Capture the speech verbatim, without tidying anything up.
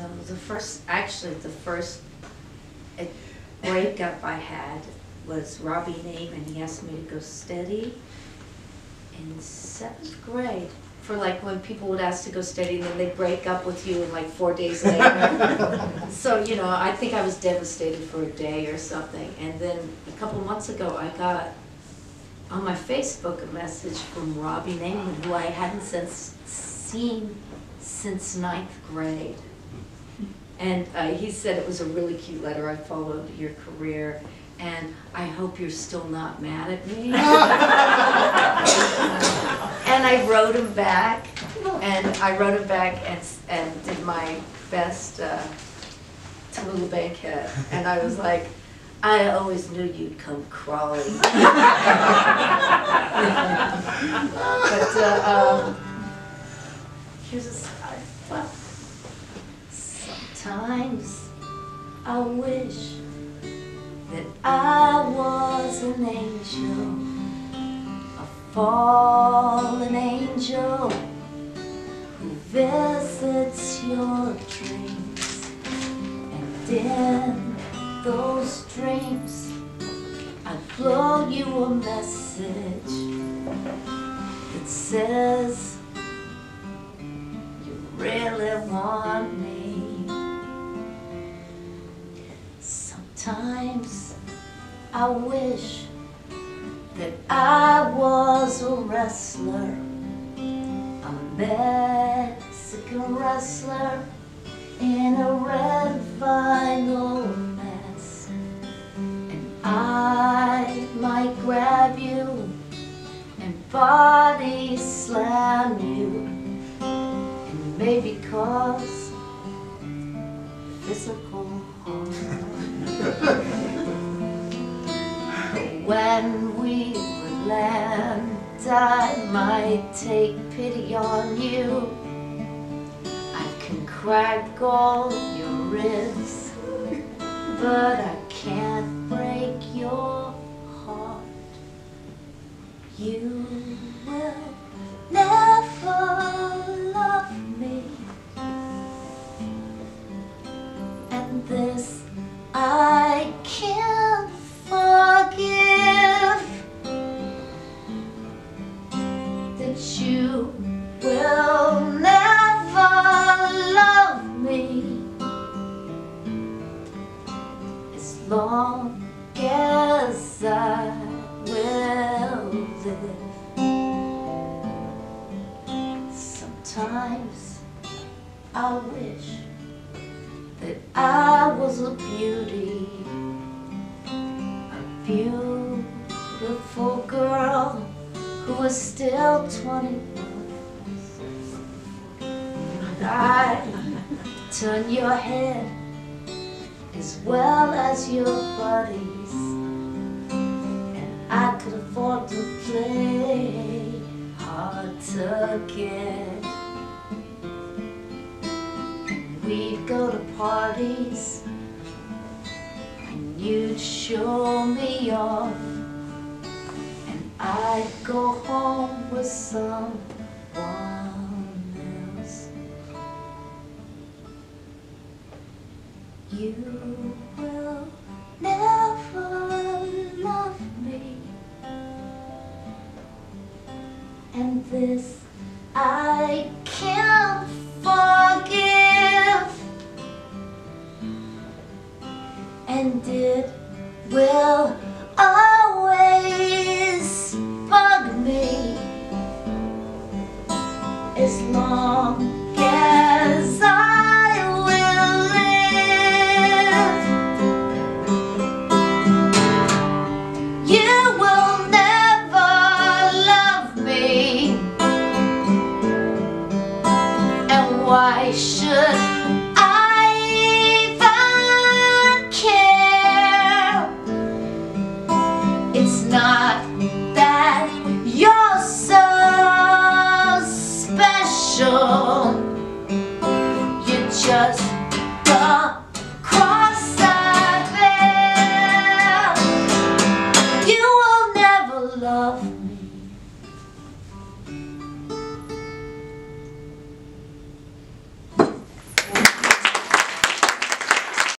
So the first, actually the first uh, breakup I had was Robbie Naiman. He asked me to go steady in seventh grade. For like when people would ask to go steady and then they'd break up with you and like four days later. So, you know, I think I was devastated for a day or something. And then a couple months ago I got on my Facebook a message from Robbie Naiman, who I hadn't since seen since ninth grade. And uh, he said it was a really cute letter. I followed your career, and I hope you're still not mad at me. And I wrote him back, and I wrote him back and, and did my best uh, Tallulah Bankhead. And I was like, I always knew you'd come crawling. But uh, um, here's a side. Well, sometimes I wish that I was an angel, a fallen angel who visits your dreams. And in those dreams, I blow you a message that says you really want me. Sometimes I wish that I was a wrestler, a Mexican wrestler in a red vinyl mask, and I might grab you and body slam you, and maybe cause physical harm. When we would land, I might take pity on you. I can crack all your ribs, but I can't break your heart. You will never love me, and this I can't forgive, that you will never love me as long as I will live. Sometimes I wish that I was a beauty, a beautiful girl who was still twenty-one. I'd turn your head as well as your buddies, and I could afford to play hard to get. We'd go to parties, and you'd show me off, and I'd go home with someone else. You will never love me, and this I can't forgive. And it will always bug me as long as I will live. You will never love me, and why should